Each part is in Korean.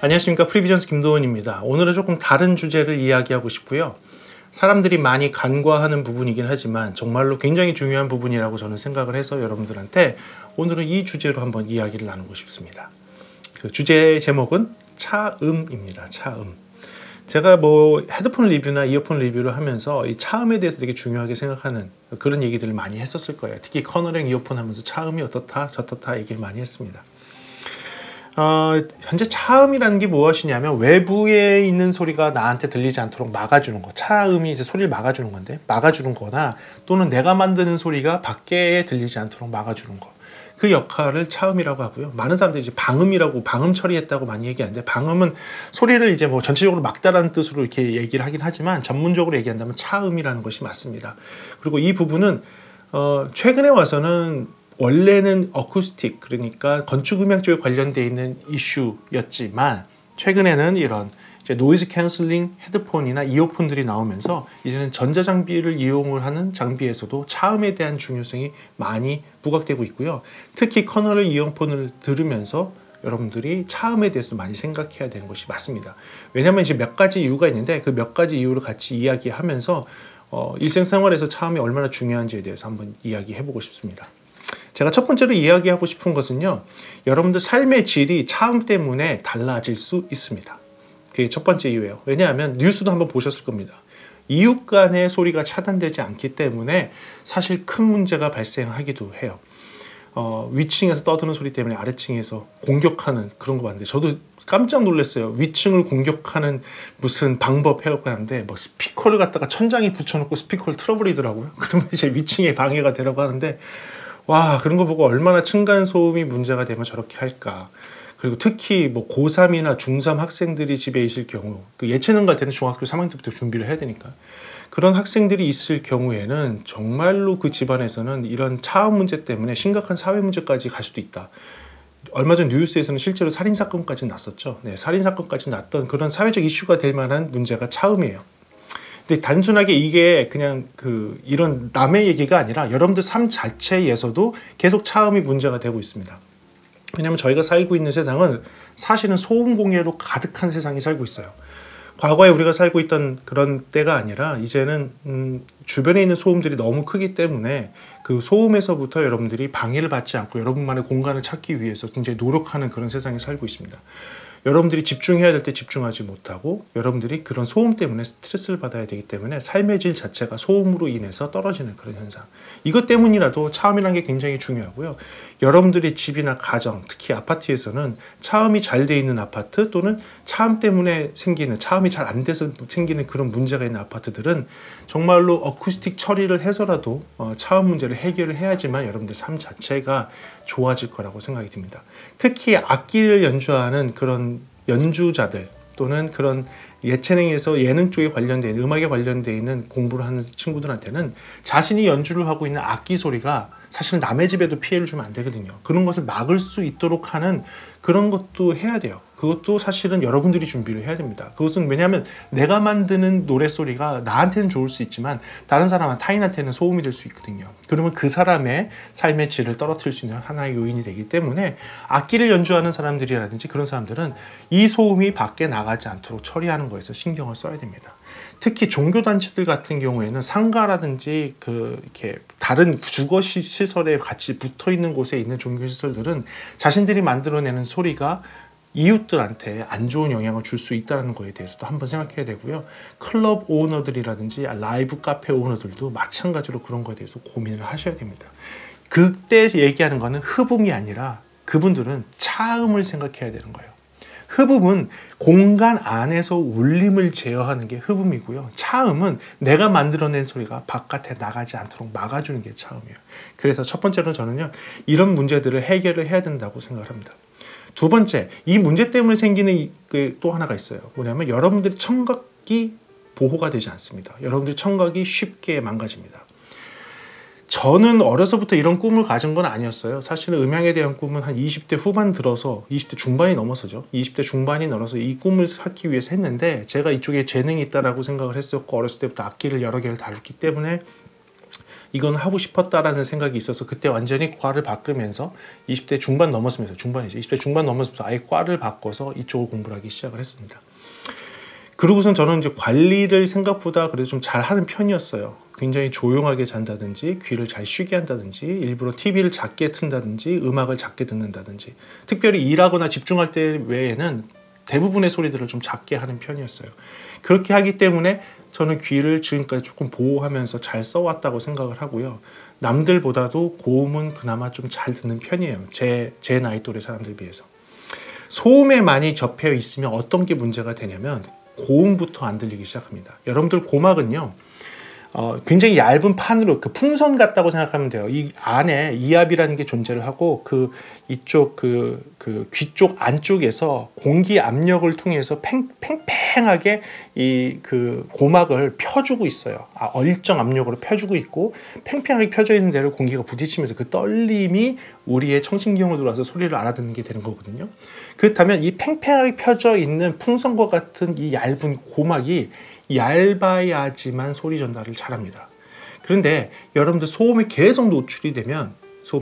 안녕하십니까, 프리비전스 김도원입니다. 오늘은 조금 다른 주제를 이야기하고 싶고요. 사람들이 많이 간과하는 부분이긴 하지만 정말로 굉장히 중요한 부분이라고 저는 생각을 해서 여러분들한테 오늘은 이 주제로 한번 이야기를 나누고 싶습니다. 그 주제의 제목은 차음입니다. 차음. 제가 헤드폰 리뷰나 이어폰 리뷰를 하면서 이 차음에 대해서 되게 중요하게 생각하는 그런 얘기들을 많이 했었을 거예요. 특히 커널형 이어폰 하면서 차음이 어떻다 저떻다 얘기를 많이 했습니다. 현재 차음이라는 게 무엇이냐면 외부에 있는 소리가 나한테 들리지 않도록 막아주는 거. 차음이 이제 소리를 막아주는 건데, 막아주는 거나 또는 내가 만드는 소리가 밖에 들리지 않도록 막아주는 거. 그 역할을 차음이라고 하고요. 많은 사람들이 이제 방음이라고, 방음 처리했다고 많이 얘기하는데, 방음은 소리를 이제 전체적으로 막다라는 뜻으로 이렇게 얘기를 하긴 하지만 전문적으로 얘기한다면 차음이라는 것이 맞습니다. 그리고 이 부분은 최근에 와서는 원래는 어쿠스틱, 그러니까 건축음향 쪽에 관련되어 있는 이슈였지만 최근에는 이런 이제 노이즈 캔슬링 헤드폰이나 이어폰들이 나오면서 이제는 전자장비를 이용을 하는 장비에서도 차음에 대한 중요성이 많이 부각되고 있고요. 특히 커널 이어폰을 들으면서 여러분들이 차음에 대해서 많이 생각해야 되는 것이 맞습니다. 왜냐하면 이제 몇 가지 이유가 있는데 그 몇 가지 이유를 같이 이야기하면서 일생생활에서 차음이 얼마나 중요한지에 대해서 한번 이야기해보고 싶습니다. 제가 첫 번째로 이야기하고 싶은 것은요, 여러분들 삶의 질이 차음 때문에 달라질 수 있습니다. 그게 첫 번째 이유예요. 왜냐하면 뉴스도 한번 보셨을 겁니다. 이웃 간의 소리가 차단되지 않기 때문에 사실 큰 문제가 발생하기도 해요. 위층에서 떠드는 소리 때문에 아래층에서 공격하는 그런 거 봤는데 저도 깜짝 놀랐어요. 위층을 공격하는 무슨 방법 해갖고 하는데 스피커를 갖다가 천장에 붙여놓고 스피커를 틀어버리더라고요. 그러면 이제 위층에 방해가 되라고 하는데, 와, 그런 거 보고 얼마나 층간소음이 문제가 되면 저렇게 할까. 그리고 특히 고3이나 중3 학생들이 집에 있을 경우, 그 예체능 갈 때는 중학교 3학년 때부터 준비를 해야 되니까 그런 학생들이 있을 경우에는 정말로 그 집안에서는 이런 차음 문제 때문에 심각한 사회 문제까지 갈 수도 있다. 얼마 전 뉴스에서는 실제로 살인사건까지 났었죠. 네, 살인사건까지 났던 그런 사회적 이슈가 될 만한 문제가 차음이에요. 근데 단순하게 이게 그냥 이런 남의 얘기가 아니라 여러분들 삶 자체에서도 계속 차음이 문제가 되고 있습니다. 왜냐하면 저희가 살고 있는 세상은 사실은 소음 공해로 가득한 세상이 살고 있어요. 과거에 우리가 살고 있던 그런 때가 아니라 이제는 주변에 있는 소음들이 너무 크기 때문에 그 소음에서부터 여러분들이 방해를 받지 않고 여러분만의 공간을 찾기 위해서 굉장히 노력하는 그런 세상에 살고 있습니다. 여러분들이 집중해야 될 때 집중하지 못하고 여러분들이 그런 소음 때문에 스트레스를 받아야 되기 때문에 삶의 질 자체가 소음으로 인해서 떨어지는 그런 현상. 이것 때문이라도 차음이라는 게 굉장히 중요하고요. 여러분들의 집이나 가정, 특히 아파트에서는 차음이 잘 돼 있는 아파트 또는 차음 때문에 생기는, 차음이 잘 안 돼서 생기는 그런 문제가 있는 아파트들은 정말로 어쿠스틱 처리를 해서라도 차음 문제를 해결을 해야지만 여러분들 삶 자체가 좋아질 거라고 생각이 듭니다. 특히 악기를 연주하는 그런 연주자들 또는 그런 예체능에서 예능 쪽에 관련된 음악에 관련되어 있는 공부를 하는 친구들한테는 자신이 연주를 하고 있는 악기 소리가 사실 남의 집에도 피해를 주면 안 되거든요. 그런 것을 막을 수 있도록 하는 그런 것도 해야 돼요. 그것도 사실은 여러분들이 준비를 해야 됩니다. 그것은 왜냐하면 내가 만드는 노랫소리가 나한테는 좋을 수 있지만 다른 사람, 타인한테는 소음이 될 수 있거든요. 그러면 그 사람의 삶의 질을 떨어뜨릴 수 있는 하나의 요인이 되기 때문에 악기를 연주하는 사람들이라든지 그런 사람들은 이 소음이 밖에 나가지 않도록 처리하는 거에서 신경을 써야 됩니다. 특히 종교단체들 같은 경우에는 상가라든지 이렇게 다른 주거시설에 같이 붙어있는 곳에 있는 종교시설들은 자신들이 만들어내는 소리가 이웃들한테 안 좋은 영향을 줄 수 있다는 거에 대해서도 한번 생각해야 되고요. 클럽 오너들이라든지 라이브 카페 오너들도 마찬가지로 그런 거에 대해서 고민을 하셔야 됩니다. 그때 얘기하는 거는 흡음이 아니라 그분들은 차음을 생각해야 되는 거예요. 흡음은 공간 안에서 울림을 제어하는 게 흡음이고요. 차음은 내가 만들어낸 소리가 바깥에 나가지 않도록 막아주는 게 차음이에요. 그래서 첫 번째로 저는요, 이런 문제들을 해결을 해야 된다고 생각을 합니다. 두 번째, 이 문제 때문에 생기는 또 하나가 있어요. 뭐냐면 여러분들의 청각이 보호가 되지 않습니다. 여러분들의 청각이 쉽게 망가집니다. 저는 어려서부터 이런 꿈을 가진 건 아니었어요. 사실은 음향에 대한 꿈은 한 20대 후반 들어서 20대 중반이 넘어서죠. 20대 중반이 넘어서 이 꿈을 찾기 위해서 했는데 제가 이쪽에 재능이 있다라고 생각을 했었고 어렸을 때부터 악기를 여러 개를 다뤘기 때문에 이건 하고 싶었다라는 생각이 있어서 그때 완전히 과를 바꾸면서 20대 중반 넘었으면서 중반이죠. 20대 중반 넘었으면서 아예 과를 바꿔서 이쪽을 공부를 하기 시작을 했습니다. 그러고선 저는 이제 관리를 생각보다 그래도 좀 잘하는 편이었어요. 굉장히 조용하게 잔다든지 귀를 잘 쉬게 한다든지 일부러 TV를 작게 튼다든지 음악을 작게 듣는다든지 특별히 일하거나 집중할 때 외에는 대부분의 소리들을 좀 작게 하는 편이었어요. 그렇게 하기 때문에 저는 귀를 지금까지 조금 보호하면서 잘 써왔다고 생각을 하고요. 남들보다도 고음은 그나마 좀 잘 듣는 편이에요. 제 나이 또래 사람들 비해서. 소음에 많이 접해 있으면 어떤 게 문제가 되냐면 고음부터 안 들리기 시작합니다. 여러분들 고막은요. 굉장히 얇은 판으로 그 풍선 같다고 생각하면 돼요. 이 안에 이압이라는 게 존재를 하고 이쪽 귀 쪽 안쪽에서 공기 압력을 통해서 팽팽하게 이 고막을 펴주고 있어요. 얼정 압력으로 펴주고 있고 팽팽하게 펴져 있는 데를 공기가 부딪히면서 그 떨림이 우리의 청신경으로 들어와서 소리를 알아듣는 게 되는 거거든요. 그렇다면 이 팽팽하게 펴져 있는 풍선과 같은 이 얇은 고막이 얇아야지만 소리 전달을 잘합니다. 그런데 여러분들 소음에 계속 노출이 되면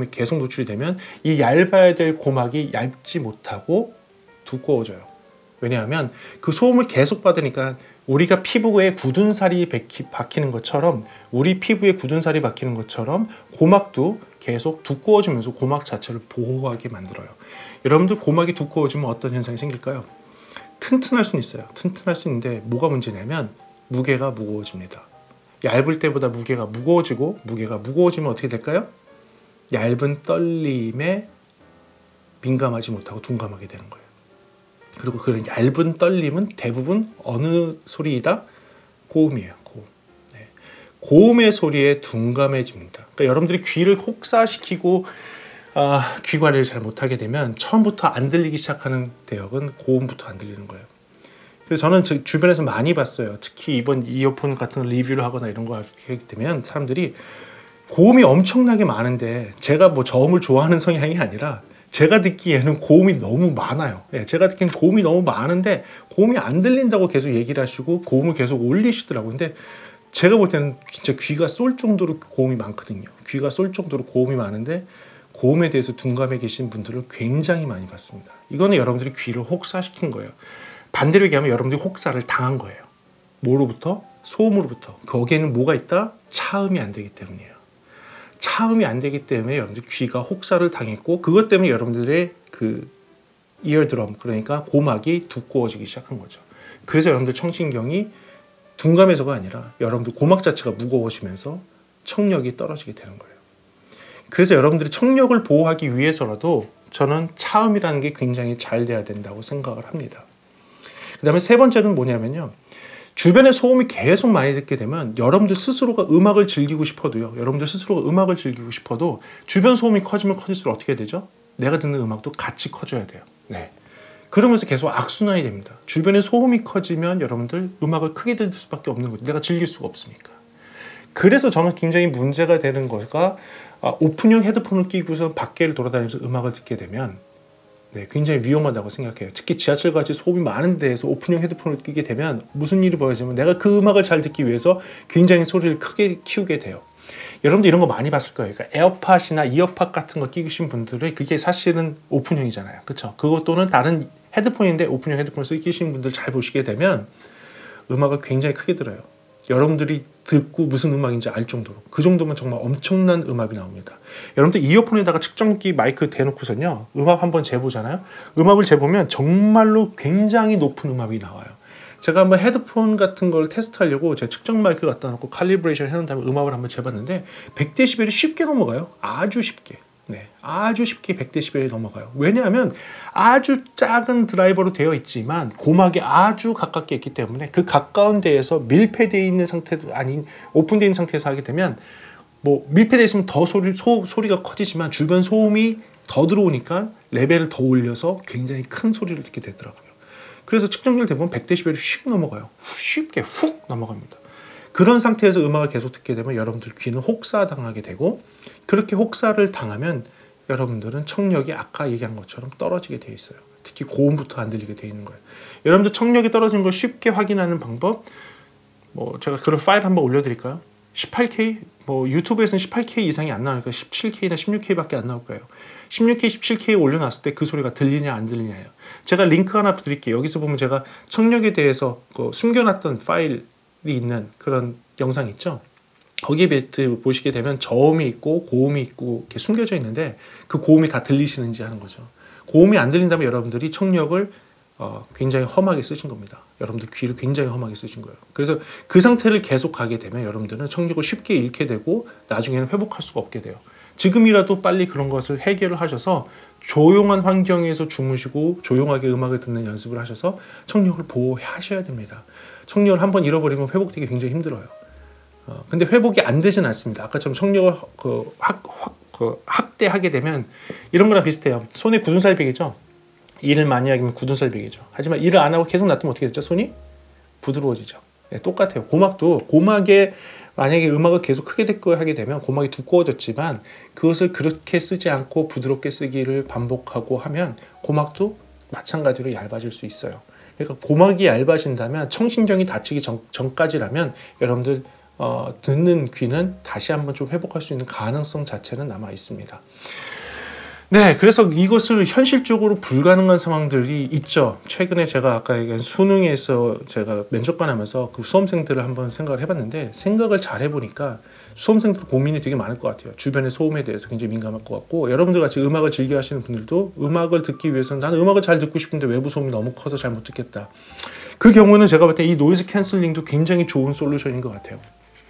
이 얇아야 될 고막이 얇지 못하고 두꺼워져요. 왜냐하면 그 소음을 계속 받으니까 우리가 피부에 굳은 살이 박히는 것처럼 우리 피부에 굳은 살이 박히는 것처럼 고막도 계속 두꺼워지면서 고막 자체를 보호하게 만들어요. 여러분들 고막이 두꺼워지면 어떤 현상이 생길까요? 튼튼할 수는 있어요. 튼튼할 수 있는데 뭐가 문제냐면 무게가 무거워집니다. 얇을 때보다 무게가 무거워지면 어떻게 될까요? 얇은 떨림에 민감하지 못하고 둔감하게 되는 거예요. 그리고 그런 얇은 떨림은 대부분 어느 소리이다? 고음이에요. 고음. 네. 고음의 소리에 둔감해집니다. 그러니까 여러분들이 귀를 혹사시키고 귀 관리를 잘 못하게 되면 처음부터 안 들리기 시작하는 대역은 고음부터 안 들리는 거예요. 그래서 저는 제 주변에서 많이 봤어요. 특히 이번 이어폰 같은 리뷰를 하거나 이런 거 하게 되면 사람들이 고음이 엄청나게 많은데 제가 뭐 저음을 좋아하는 성향이 아니라 제가 듣기에는 고음이 너무 많아요. 제가 듣기에는 고음이 너무 많은데 고음이 안 들린다고 계속 얘기를 하시고 고음을 계속 올리시더라고요. 근데 제가 볼 때는 진짜 귀가 쏠 정도로 고음이 많거든요. 귀가 쏠 정도로 고음이 많은데 고음에 대해서 둔감해 계신 분들을 굉장히 많이 봤습니다. 이거는 여러분들이 귀를 혹사시킨 거예요. 반대로 얘기하면 여러분들이 혹사를 당한 거예요. 뭐로부터? 소음으로부터. 거기에는 뭐가 있다? 차음이 안 되기 때문이에요. 차음이 안 되기 때문에 여러분들 귀가 혹사를 당했고 그것 때문에 여러분들의 이어드럼 그러니까 고막이 두꺼워지기 시작한 거죠. 그래서 여러분들 청신경이 둔감해서가 아니라 여러분들 고막 자체가 무거워지면서 청력이 떨어지게 되는 거예요. 그래서 여러분들이 청력을 보호하기 위해서라도 저는 차음이라는 게 굉장히 잘 돼야 된다고 생각을 합니다. 그 다음에 세 번째는 뭐냐면요. 주변에 소음이 계속 많이 듣게 되면 여러분들 스스로가 음악을 즐기고 싶어도 주변 소음이 커지면 커질수록 어떻게 되죠? 내가 듣는 음악도 같이 커져야 돼요. 네. 그러면서 계속 악순환이 됩니다. 주변에 소음이 커지면 여러분들 음악을 크게 들을 수밖에 없는 거죠. 내가 즐길 수가 없으니까. 그래서 저는 굉장히 문제가 되는 거가 오픈형 헤드폰을 끼고서 밖을 돌아다니면서 음악을 듣게 되면 굉장히 위험하다고 생각해요. 특히 지하철같이 소음이 많은 데에서 오픈형 헤드폰을 끼게 되면 무슨 일이 벌어지면 내가 그 음악을 잘 듣기 위해서 굉장히 소리를 크게 키우게 돼요. 여러분들 이런 거 많이 봤을 거예요. 그러니까 에어팟이나 이어팟 같은 거 끼신 분들은 그게 사실은 오픈형이잖아요. 그렇죠? 그것 또는 다른 헤드폰인데 오픈형 헤드폰을 끼신 분들 잘 보시게 되면 음악을 굉장히 크게 들어요. 여러분들이 듣고 무슨 음악인지 알 정도로 그 정도면 정말 엄청난 음악이 나옵니다. 여러분들 이어폰에다가 측정기 마이크 대놓고서요 음악 한번 재보잖아요. 음악을 재보면 정말로 굉장히 높은 음악이 나와요. 제가 한번 헤드폰 같은 걸 테스트하려고 제 측정 마이크 갖다 놓고 칼리브레이션 해놓은 다음에 음악을 한번 재봤는데 100dB이 쉽게 넘어가요. 아주 쉽게. 아주 쉽게 100dB이 넘어가요. 왜냐하면 아주 작은 드라이버로 되어 있지만 고막이 아주 가깝게 있기 때문에 그 가까운 데에서 밀폐되어 있는 상태도 아닌 오픈되어 있는 상태에서 하게 되면 뭐 밀폐되어 있으면 더 소리가 커지지만 주변 소음이 더 들어오니까 레벨을 더 올려서 굉장히 큰 소리를 듣게 되더라고요. 그래서 측정기를 대부분 100dB이 휙 넘어가요. 쉽게 훅 넘어갑니다. 그런 상태에서 음악을 계속 듣게 되면 여러분들 귀는 혹사당하게 되고 그렇게 혹사를 당하면 여러분들은 청력이 아까 얘기한 것처럼 떨어지게 되어 있어요. 특히 고음부터 안 들리게 되어 있는 거예요. 여러분들 청력이 떨어지는 걸 쉽게 확인하는 방법 제가 그런 파일 한번 올려드릴까요? 18K? 뭐 유튜브에서는 18K 이상이 안 나오니까 17K나 16K밖에 안 나올 거예요. 16K, 17K 올려놨을 때 그 소리가 들리냐 안 들리냐예요. 제가 링크 하나 드릴게요. 여기서 보면 제가 청력에 대해서 그 숨겨놨던 파일이 있는 그런 영상 있죠. 거기에 보시게 되면 저음이 있고 고음이 있고 이렇게 숨겨져 있는데 그 고음이 다 들리시는지 하는 거죠. 고음이 안 들린다면 여러분들이 청력을 굉장히 험하게 쓰신 겁니다. 여러분들 귀를 굉장히 험하게 쓰신 거예요. 그래서 그 상태를 계속 가게 되면 여러분들은 청력을 쉽게 잃게 되고 나중에는 회복할 수가 없게 돼요. 지금이라도 빨리 그런 것을 해결을 하셔서 조용한 환경에서 주무시고 조용하게 음악을 듣는 연습을 하셔서 청력을 보호하셔야 됩니다. 청력을 한번 잃어버리면 회복되기 굉장히 힘들어요. 근데 회복이 안 되진 않습니다. 아까처럼 청력을 학대하게 되면 이런 거랑 비슷해요. 손에 굳은 살 베기죠. 일을 많이 하면 굳은 살 베기죠. 하지만 일을 안 하고 계속 놔두면 어떻게 되죠? 손이 부드러워지죠. 네, 똑같아요. 고막도 고막에 만약에 음악을 계속 크게 듣고 하게 되면 고막이 두꺼워졌지만 그것을 그렇게 쓰지 않고 부드럽게 쓰기를 반복하고 하면 고막도 마찬가지로 얇아질 수 있어요. 그러니까 고막이 얇아진다면 청신경이 다치기 전까지라면 여러분들 듣는 귀는 다시 한번 좀 회복할 수 있는 가능성 자체는 남아 있습니다. 네, 그래서 이것을 현실적으로 불가능한 상황들이 있죠. 최근에 제가 아까 얘기한 수능에서 제가 면접관 하면서 그 수험생들을 한번 생각을 해봤는데 생각을 잘 해보니까 수험생들 고민이 되게 많을 것 같아요. 주변의 소음에 대해서 굉장히 민감할 것 같고 여러분들 같이 음악을 즐겨 하시는 분들도 음악을 듣기 위해서는 나는 음악을 잘 듣고 싶은데 외부 소음이 너무 커서 잘 못 듣겠다. 그 경우는 제가 볼 때 이 노이즈 캔슬링도 굉장히 좋은 솔루션인 것 같아요.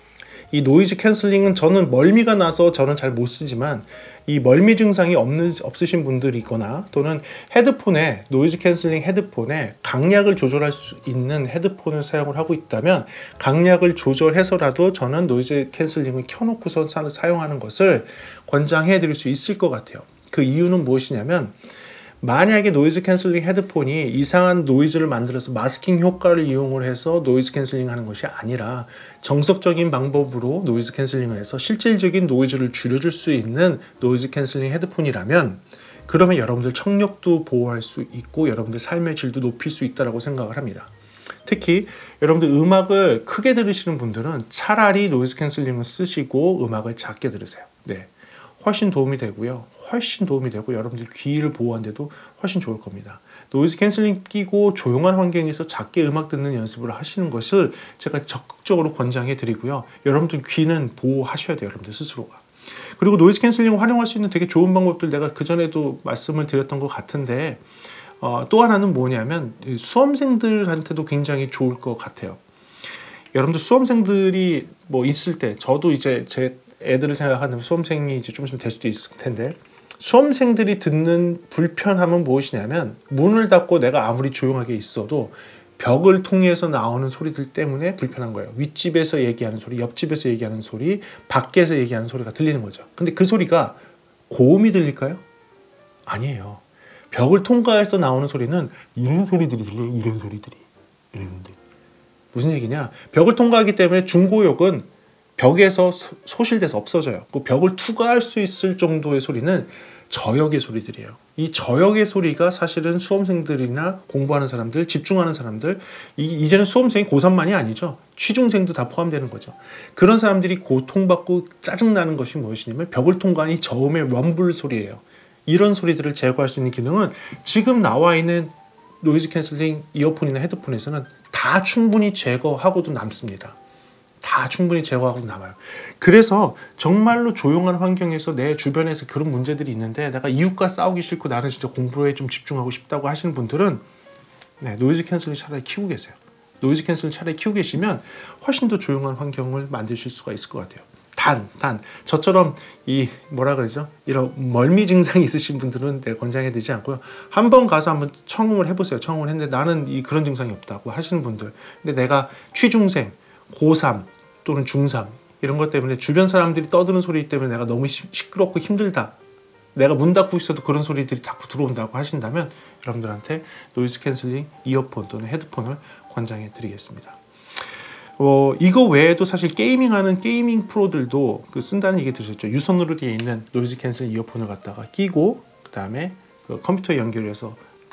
이 노이즈 캔슬링은 저는 멀미가 나서 저는 잘 못 쓰지만 이 멀미 증상이 없으신 분들이 있거나 또는 헤드폰에 노이즈 캔슬링 헤드폰에 강약을 조절할 수 있는 헤드폰을 사용을 하고 있다면 강약을 조절해서라도 저는 노이즈 캔슬링을 켜놓고서 사용하는 것을 권장해 드릴 수 있을 것 같아요. 그 이유는 무엇이냐면 만약에 노이즈 캔슬링 헤드폰이 이상한 노이즈를 만들어서 마스킹 효과를 이용을 해서 노이즈 캔슬링 하는 것이 아니라 정석적인 방법으로 노이즈 캔슬링을 해서 실질적인 노이즈를 줄여줄 수 있는 노이즈 캔슬링 헤드폰이라면 그러면 여러분들 청력도 보호할 수 있고 여러분들 삶의 질도 높일 수 있다고 생각을 합니다. 특히 여러분들 음악을 크게 들으시는 분들은 차라리 노이즈 캔슬링을 쓰시고 음악을 작게 들으세요. 네, 훨씬 도움이 되고요. 훨씬 도움이 되고 여러분들 귀를 보호하는데도 훨씬 좋을 겁니다. 노이즈 캔슬링 끼고 조용한 환경에서 작게 음악 듣는 연습을 하시는 것을 제가 적극적으로 권장해 드리고요. 여러분들 귀는 보호하셔야 돼요. 여러분들 스스로가. 그리고 노이즈 캔슬링을 활용할 수 있는 되게 좋은 방법들 내가 그전에도 말씀을 드렸던 것 같은데 또 하나는 뭐냐면 수험생들한테도 굉장히 좋을 것 같아요. 여러분들 수험생들이 뭐 있을 때 저도 이제 제 애들을 생각하는 수험생이 이제 좀 있으면 될 수도 있을 텐데 수험생들이 듣는 불편함은 무엇이냐면 문을 닫고 내가 아무리 조용하게 있어도 벽을 통해서 나오는 소리들 때문에 불편한 거예요. 윗집에서 얘기하는 소리, 옆집에서 얘기하는 소리, 밖에서 얘기하는 소리가 들리는 거죠. 근데 그 소리가 고음이 들릴까요? 아니에요. 벽을 통과해서 나오는 소리는 이런 소리들이 들려요. 이런 소리들이. 이랬는데 무슨 얘기냐? 벽을 통과하기 때문에 중고역은 벽에서 소실돼서 없어져요. 그 벽을 투과할 수 있을 정도의 소리는 저역의 소리들이에요. 이 저역의 소리가 사실은 수험생들이나 공부하는 사람들, 집중하는 사람들, 이제는 수험생이 고3만이 아니죠. 취중생도 다 포함되는 거죠. 그런 사람들이 고통받고 짜증나는 것이 무엇이냐면 벽을 통과한 이 저음의 럼블 소리예요. 이런 소리들을 제거할 수 있는 기능은 지금 나와 있는 노이즈 캔슬링 이어폰이나 헤드폰에서는 다 충분히 제거하고도 남습니다. 다 충분히 제거하고 남아요. 그래서 정말로 조용한 환경에서 내 주변에서 그런 문제들이 있는데 내가 이웃과 싸우기 싫고 나는 진짜 공부에 좀 집중하고 싶다고 하시는 분들은 노이즈 캔슬링 차라리 키우고 계세요. 노이즈 캔슬링 차라리 키우고 계시면 훨씬 더 조용한 환경을 만드실 수가 있을 것 같아요. 단 저처럼 이 뭐라 그러죠? 이런 멀미 증상이 있으신 분들은 권장해 드리지 않고요. 한번 가서 한번 청음을 해보세요. 청음을 했는데 나는 그런 증상이 없다고 하시는 분들. 근데 내가 취중생 고3 또는 중3 이런 것 때문에 주변 사람들이 떠드는 소리 때문에 내가 너무 시끄럽고 힘들다. 내가 문 닫고 있어도 그런 소리들이 자꾸 들어온다고 하신다면 여러분들한테 노이즈 캔슬링 이어폰 또는 헤드폰을 권장해 드리겠습니다. 이거 외에도 사실 게이밍하는 게이밍 프로들도 쓴다는 얘기 들으셨죠? 유선으로 되어 있는 노이즈 캔슬링 이어폰을 갖다가 끼고 그 다음에 컴퓨터에 연결해서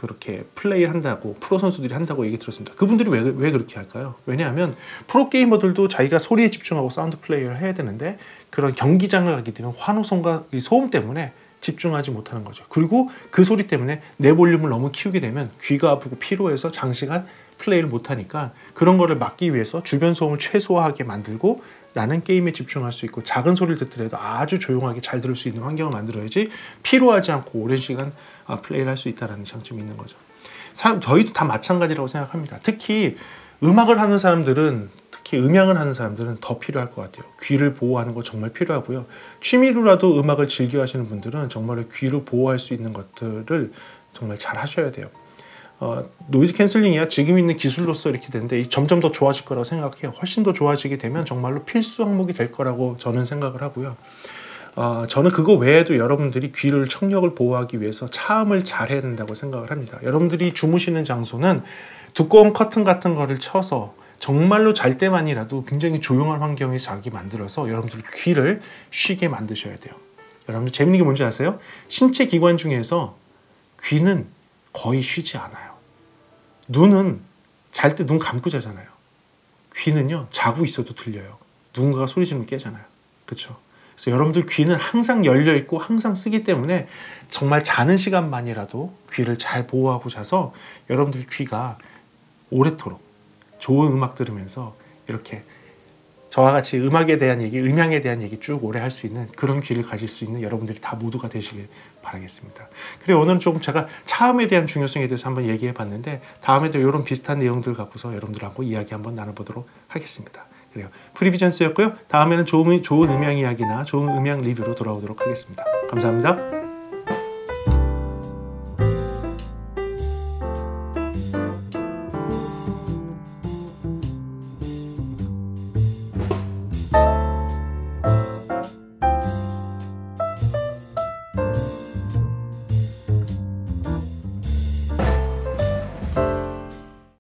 그렇게 플레이를 한다고 프로 선수들이 한다고 얘기 들었습니다. 그분들이 왜 그렇게 할까요? 왜냐하면 프로 게이머들도 자기가 소리에 집중하고 사운드 플레이를 해야 되는데 그런 경기장을 가게 되면 환호성과 이 소음 때문에 집중하지 못하는 거죠. 그리고 그 소리 때문에 내 볼륨을 너무 키우게 되면 귀가 아프고 피로해서 장시간 플레이를 못하니까 그런 거를 막기 위해서 주변 소음을 최소화하게 만들고 나는 게임에 집중할 수 있고 작은 소리를 듣더라도 아주 조용하게 잘 들을 수 있는 환경을 만들어야지 피로하지 않고 오랜 시간 플레이를 할 수 있다는 장점이 있는 거죠. 저희도 다 마찬가지라고 생각합니다. 특히 음악을 하는 사람들은, 특히 음향을 하는 사람들은 더 필요할 것 같아요. 귀를 보호하는 거 정말 필요하고요. 취미로라도 음악을 즐겨 하시는 분들은 정말 귀를 보호할 수 있는 것들을 정말 잘 하셔야 돼요. 노이즈 캔슬링이야 지금 있는 기술로서 이렇게 되는데 점점 더 좋아질 거라고 생각해요. 훨씬 더 좋아지게 되면 정말로 필수 항목이 될 거라고 저는 생각을 하고요. 저는 그거 외에도 여러분들이 귀를 청력을 보호하기 위해서 차음을 잘 해야 된다고 생각을 합니다. 여러분들이 주무시는 장소는 두꺼운 커튼 같은 거를 쳐서 정말로 잘 때만이라도 굉장히 조용한 환경에 자기 만들어서 여러분들 귀를 쉬게 만드셔야 돼요. 여러분들 재밌는 게 뭔지 아세요? 신체 기관 중에서 귀는 거의 쉬지 않아요. 눈은 잘 때 눈 감고 자잖아요. 귀는요 자고 있어도 들려요. 누군가가 소리 지르면 깨잖아요. 그렇죠? 그래서 여러분들 귀는 항상 열려 있고 항상 쓰기 때문에 정말 자는 시간만이라도 귀를 잘 보호하고 자서 여러분들 귀가 오래도록 좋은 음악 들으면서 이렇게 저와 같이 음악에 대한 얘기, 음향에 대한 얘기 쭉 오래 할 수 있는 그런 귀를 가질 수 있는 여러분들이 다 모두가 되시길 바라겠습니다. 그리고 오늘은 조금 제가 차음에 대한 중요성에 대해서 한번 얘기해 봤는데 다음에도 이런 비슷한 내용들 갖고서 여러분들하고 이야기 한번 나눠보도록 하겠습니다. 그래요. 프리비전스였고요. 다음에는 좋은 음향 이야기나 좋은 음향 리뷰로 돌아오도록 하겠습니다. 감사합니다.